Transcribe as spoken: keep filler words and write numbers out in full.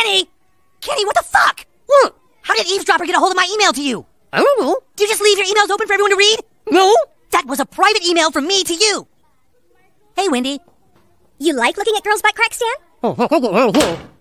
Kenny! Kenny, what the fuck? What? How did eavesdropper get a hold of my email to you? I don't know. Do you just leave your emails open for everyone to read? No. That was a private email from me to you. Hey, Wendy. You like looking at girls' butt cracks, Dan? Oh, oh, oh, oh, oh.